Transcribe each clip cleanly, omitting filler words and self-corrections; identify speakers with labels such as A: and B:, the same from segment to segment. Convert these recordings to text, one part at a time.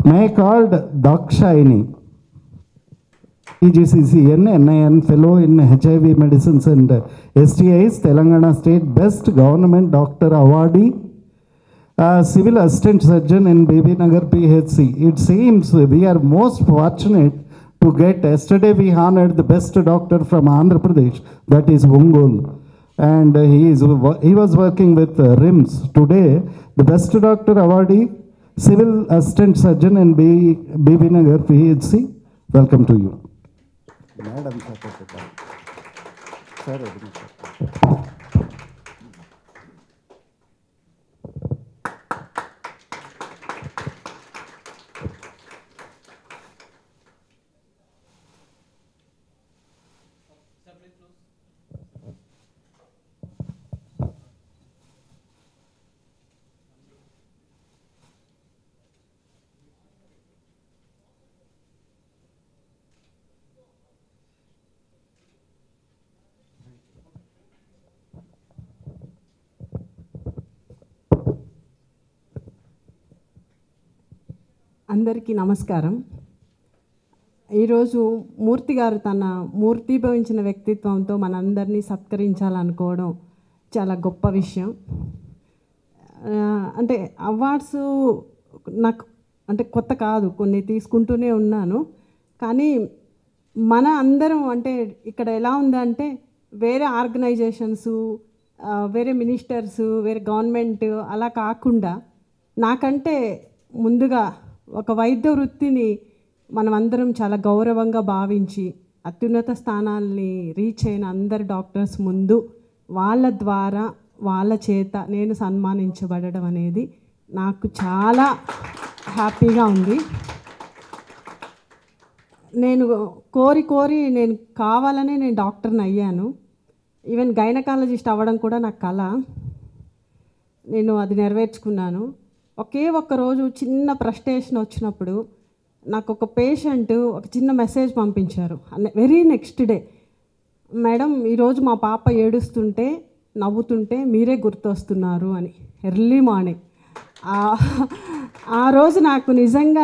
A: May I called Dakshayani, EGCCN, NIN Fellow in HIV Medicines and STIs, Telangana State Best Government Doctor Awardee, Civil Assistant Surgeon in Baby Nagar PHC. It seems we are most fortunate to get, yesterday we honored the best doctor from Andhra Pradesh, that is Ongole. And he was working with RIMS. Today, the best doctor awardee, Civil Assistant Surgeon in Baby Nagar PHC. Welcome to you. Madam Secretary. Sir,
B: అందరికీ నమస్కారం. ఈరోజు మూర్తి గారు తన మూర్తిభవించిన వ్యక్తిత్వంతో మనందరినీ సత్కరించాలనుకోవడం చాలా గొప్ప విషయం. అంటే అవార్డ్స్ నాకు అంటే కొత్త కాదు, కొన్ని తీసుకుంటూనే ఉన్నాను. కానీ మన అందరం అంటే ఇక్కడ ఎలా ఉందంటే వేరే ఆర్గనైజేషన్స్, వేరే మినిస్టర్స్, వేరే గవర్నమెంట్ అలా కాకుండా నాకంటే ముందుగా ఒక వైద్య వృత్తిని మనమందరం చాలా గౌరవంగా భావించి అత్యున్నత స్థానాల్ని రీచ్ అయిన అందరు డాక్టర్స్ ముందు వాళ్ళ ద్వారా వాళ్ళ చేత నేను సన్మానించబడడం అనేది నాకు చాలా హ్యాపీగా ఉంది. నేను కోరి నేను కావాలనే నేను డాక్టర్ని అయ్యాను. ఈవెన్ గైనకాలజిస్ట్ అవ్వడం కూడా నాకు కల. నేను అది నెరవేర్చుకున్నాను. ఒకే ఒక్క రోజు చిన్న ఫ్రస్ట్రేషన్ వచ్చినప్పుడు నాకు ఒక పేషెంట్ ఒక చిన్న మెసేజ్ పంపించారు. వెరీ నెక్స్ట్ డే, మేడం ఈరోజు మా పాప ఏడుస్తుంటే నవ్వుతుంటే మీరే గుర్తొస్తున్నారు అని, ఎర్లీ మార్నింగ్. ఆ రోజు నాకు నిజంగా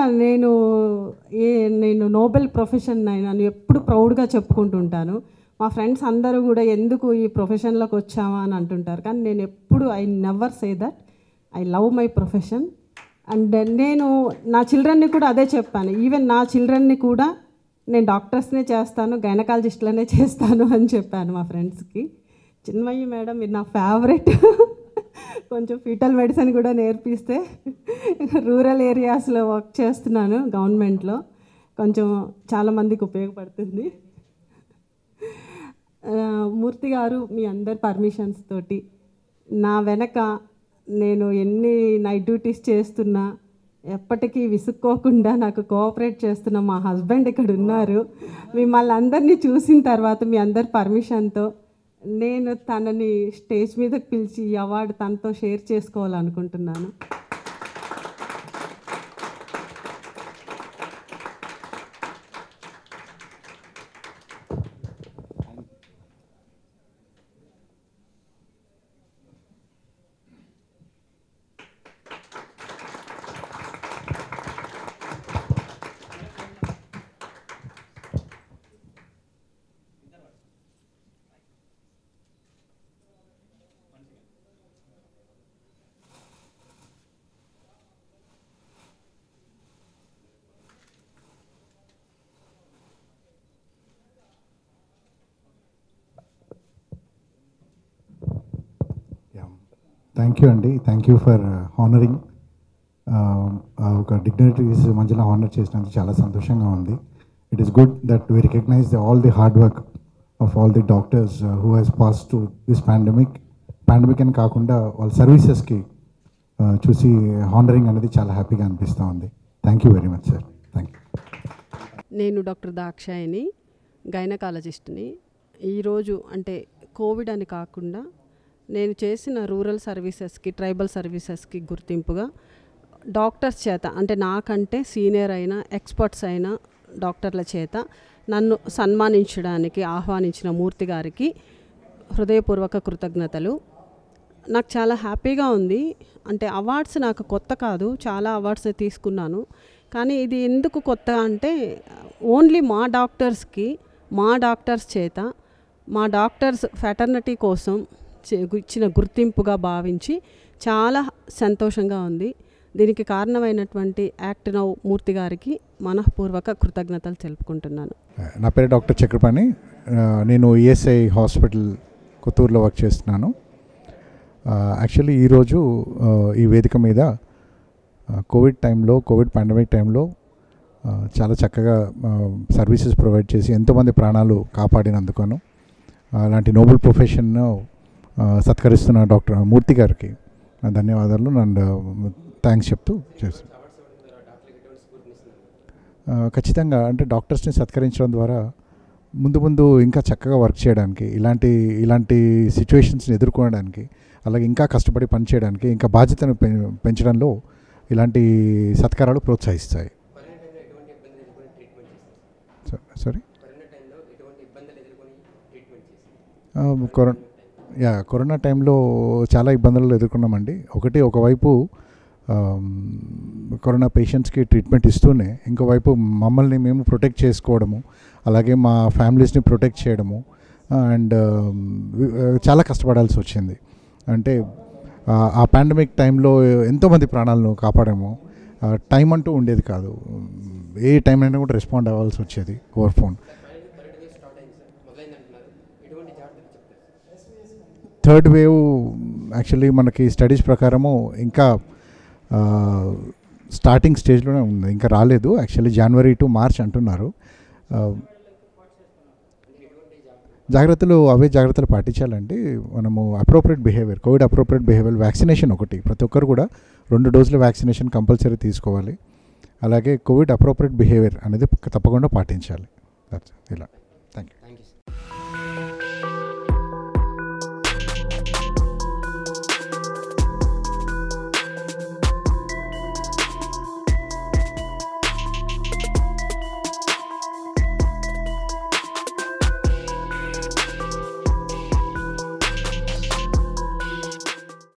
B: నేను నోబెల్ ప్రొఫెషన్ అయినాను ఎప్పుడు ప్రౌడ్గా చెప్పుకుంటుంటాను. మా ఫ్రెండ్స్ అందరూ కూడా ఎందుకు ఈ ప్రొఫెషన్లోకి వచ్చామా అని అంటుంటారు. కానీ నేను ఎప్పుడు I never say that, I love my profession. And నేను నా చిల్డ్రన్ని కూడా అదే చెప్పాను. ఈవెన్ నా చిల్డ్రన్ని కూడా నేను డాక్టర్స్నే చేస్తాను, గైనకాలజిస్ట్లనే చేస్తాను అని చెప్పాను మా ఫ్రెండ్స్కి. చిన్మయ్యి మేడం మీరు నా ఫేవరెట్. కొంచెం ఫీటల్ మెడిసిన్ కూడా నేర్పిస్తే రూరల్ ఏరియాస్లో వర్క్ చేస్తున్నాను గవర్నమెంట్లో, కొంచెం చాలామందికి ఉపయోగపడుతుంది. మూర్తి గారు మీ అందరి పర్మిషన్స్ తోటి నా వెనక నేను ఎన్ని నైట్ డ్యూటీస్ చేస్తున్నా ఎప్పటికీ విసుక్కోకుండా నాకు కోఆపరేట్ చేస్తున్న మా హస్బెండ్ ఇక్కడ ఉన్నారు. మిమ్మల్ని అందరినీ చూసిన తర్వాత మీ అందరి పర్మిషన్తో నేను తనని స్టేజ్ మీదకి పిలిచి ఈ అవార్డు తనతో షేర్ చేసుకోవాలనుకుంటున్నాను.
A: థ్యాంక్ యూ అండి. Thank you for honouring. ఒక డిగ్నిటరీస్ మధ్యలో హానర్ చేసినందుకు చాలా సంతోషంగా ఉంది. It is good that we recognise all the hard work of all the doctors who has pass to this pandemic అని కాకుండా వాళ్ళ సర్వీసెస్కి చూసి హానరింగ్ అనేది చాలా హ్యాపీగా అనిపిస్తూ ఉంది. Thank you very much sir. Thank you.
B: నేను డాక్టర్ దాక్షాయిని, గైనకాలజిస్ట్ని. ఈరోజు అంటే కోవిడ్ అని కాకుండా నేను చేసిన రూరల్ సర్వీసెస్కి, ట్రైబల్ సర్వీసెస్కి గుర్తింపుగా డాక్టర్స్ చేత అంటే నాకంటే సీనియర్ అయిన ఎక్స్పర్ట్స్ అయిన డాక్టర్ల చేత నన్ను సన్మానించడానికి ఆహ్వానించిన మూర్తి గారికి హృదయపూర్వక కృతజ్ఞతలు. నాకు చాలా హ్యాపీగా ఉంది. అంటే అవార్డ్స్ నాకు కొత్త కాదు, చాలా అవార్డ్స్ తీసుకున్నాను. కానీ ఇది ఎందుకు కొత్త అంటే ఓన్లీ మా డాక్టర్స్ చేత మా డాక్టర్స్ ఫ్యాటర్నిటీ కోసం ఇచ్చిన గుర్తింపుగా భావించి చాలా సంతోషంగా ఉంది. దీనికి కారణమైనటువంటి యాక్ట్ నౌ మూర్తి గారికి మనఃపూర్వక కృతజ్ఞతలు తెలుపుకుంటున్నాను.
C: నా పేరు డాక్టర్ చక్రపాణి. నేను ఈఎస్ఐ హాస్పిటల్ కొత్తూరులో వర్క్ చేస్తున్నాను. యాక్చువల్లీ ఈరోజు ఈ వేదిక మీద కోవిడ్ పాండమిక్ టైంలో చాలా చక్కగా సర్వీసెస్ ప్రొవైడ్ చేసి ఎంతోమంది ప్రాణాలు కాపాడినందుకును అలాంటి నోబెల్ ప్రొఫెషన్ను సత్కరిస్తున్న డాక్టర్ మూర్తి గారికి ధన్యవాదాలు అండ్ థ్యాంక్స్ చెప్తూ చేస్తాను. ఖచ్చితంగా అంటే డాక్టర్స్ని సత్కరించడం ద్వారా ముందు ఇంకా చక్కగా వర్క్ చేయడానికి, ఇలాంటి సిచ్యువేషన్స్ని ఎదుర్కోవడానికి, అలాగే ఇంకా కష్టపడి పనిచేయడానికి, ఇంకా బాధ్యతను పెంచడంలో ఇలాంటి సత్కారాలు ప్రోత్సహిస్తాయి. సారీ కరోనా టైంలో చాలా ఇబ్బందులు ఎదుర్కొన్నామండి. ఒకవైపు కరోనా పేషెంట్స్కి ట్రీట్మెంట్ ఇస్తూనే ఇంకోవైపు మమ్మల్ని మేము ప్రొటెక్ట్ చేసుకోవడము, అలాగే మా ఫ్యామిలీస్ని ప్రొటెక్ట్ చేయడము అండ్ చాలా కష్టపడాల్సి వచ్చింది. అంటే ఆ పాండమిక్ టైంలో ఎంతోమంది ప్రాణాలను కాపాడాము. టైం అంటూ ఉండేది కాదు, ఏ టైం అయినా కూడా రెస్పాండ్ అవ్వాల్సి వచ్చేది over phone. Third wave actually మనకి స్టడీస్ ప్రకారము ఇంకా స్టార్టింగ్ స్టేజ్లోనే ఉంది, ఇంకా రాలేదు. యాక్చువల్లీ జనవరి టు మార్చ్ అంటున్నారు. జాగ్రత్తలు పాటించాలండి. మనము కోవిడ్ అప్రోప్రియేట్ బిహేవియర్ వ్యాక్సినేషన్ ఒకటి, ప్రతి ఒక్కరు కూడా 2 డోసుల వ్యాక్సినేషన్ కంపల్సరీ తీసుకోవాలి. అలాగే కోవిడ్ అప్రోప్రియేట్ బిహేవియర్ అనేది తప్పకుండా పాటించాలి. ఇలా